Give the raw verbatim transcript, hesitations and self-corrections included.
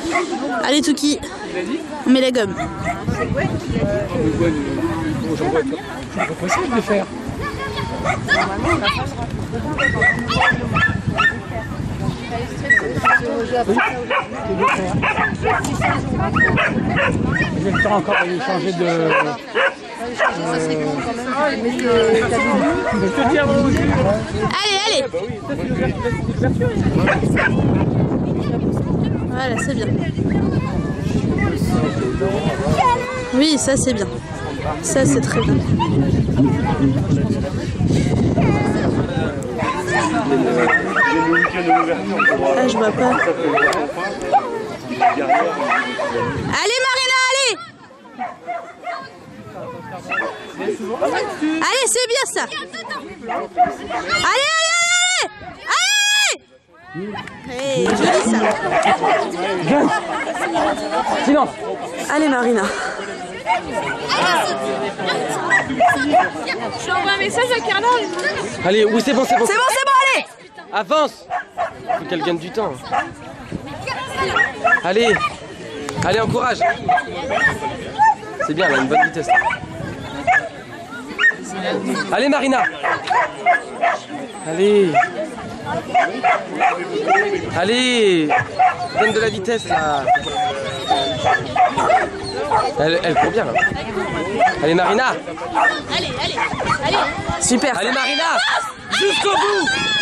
Allez Touki, on met la gomme. C'est pas possible de le faire. J'ai le temps encore de changer de... Allez, allez. Voilà, c'est bien. Oui, ça c'est bien. Ça c'est très bien. Ah, je vois pas. Allez Marina, allez. Allez, c'est bien ça. Allez, allez, allez. Allez. Hey, joli ça. Silence. Allez Marina. Je envoie un message à Carla. Allez, oui c'est bon, c'est bon. C'est bon, c'est bon, allez. Avance. Faut qu'elle gagne du temps. Allez. Allez, encourage. C'est bien, elle a une bonne vitesse. Allez Marina. Allez. Allez. Donne de la vitesse là. Elle, elle court bien là. Allez Marina. Allez, allez, allez. Super. Allez Marina. Jusqu'au bout.